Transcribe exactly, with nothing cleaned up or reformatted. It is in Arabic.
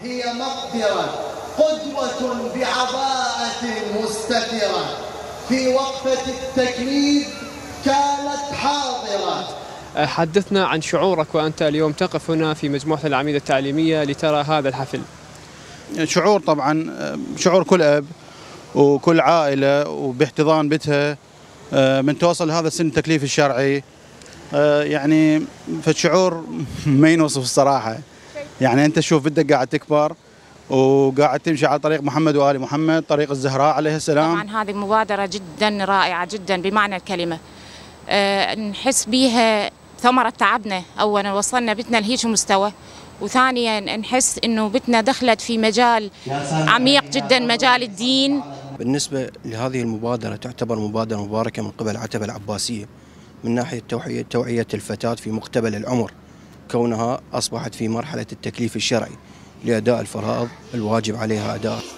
هي مقدرة قدوة بعباءة مستترة، في وقفة التكليف كانت حاضرة. حدثنا عن شعورك وأنت اليوم تقف هنا في مجموعة العميد التعليمية لترى هذا الحفل. شعور طبعا، شعور كل أب وكل عائلة وباحتضان بتها من توصل هذا السن التكليف الشرعي، يعني فالشعور ما ينوصف الصراحة. يعني أنت شوف بدك قاعد تكبر وقاعد تمشي على طريق محمد وآل محمد، طريق الزهراء عليه السلام. طبعا هذه مبادرة جدا رائعة جدا بمعنى الكلمة، أه نحس بيها ثمرة تعبنا. أولا وصلنا بتنا لهيج مستوى، وثانيا نحس إنه بتنا دخلت في مجال عميق جدا، مجال الدين. بالنسبة لهذه المبادرة تعتبر مبادرة مباركة من قبل العتبة العباسية من ناحية توعية توعية الفتاة في مقتبل العمر، كونها أصبحت في مرحلة التكليف الشرعي لأداء الفرائض الواجب عليها أداء.